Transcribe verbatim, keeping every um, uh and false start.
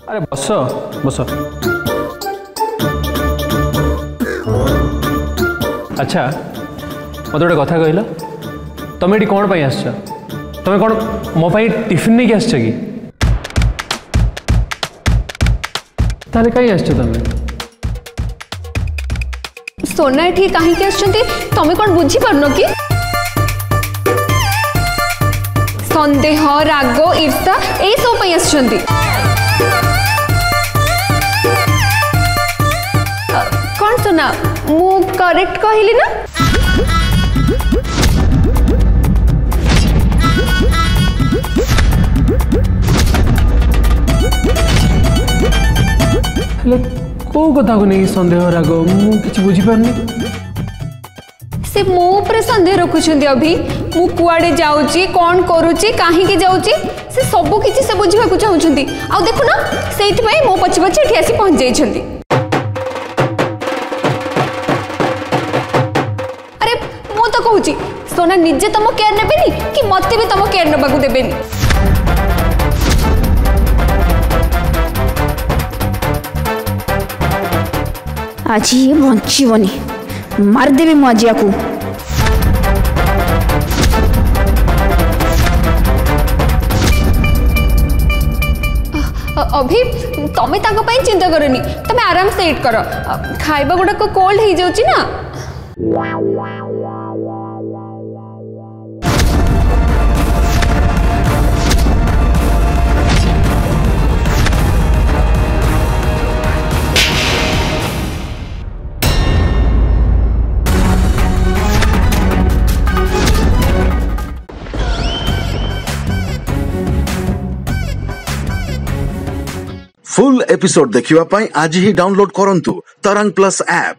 अरे बस बस। अच्छा मत गोटे कथा कहल तुम ये कौन पर आस तुम कौन मो टिफिन नहीं आस कि ताले कहीं आस तुम सोना ये कहीं आसुँच तुम कौन बुझी पारन कि संदेह राग ईर्षा यही सब आसुँच कौन सोना मु करेक्ट कहली ना कौ कथा को नहीं संदेह राग मुझे बुझीपारनी से मो ऊपर संदेह रखुंट अभी मु कुआडे जाऊची कौन करुची कहीं जाऊची से सब किसी से बुझा चाहूँगी आ देखु ना से मो पछे पछे ये आसी पहुंच जाइछंती। अरे मु तो कहूची सोना निजे तुम केयर नेबेनी कि मत भी तुम केयर नबाकू देबेनी। आज ये बंचीबनी मारदेवी मुझे को अभी तमें चिंता करनी तमें आराम से एट कर खाइबा गुड़ाक कोल्ड हो जाउची ना। फुल एपिसोड देखिवा पाई आज ही डाउनलोड करंतु तरंग प्लस ऐप।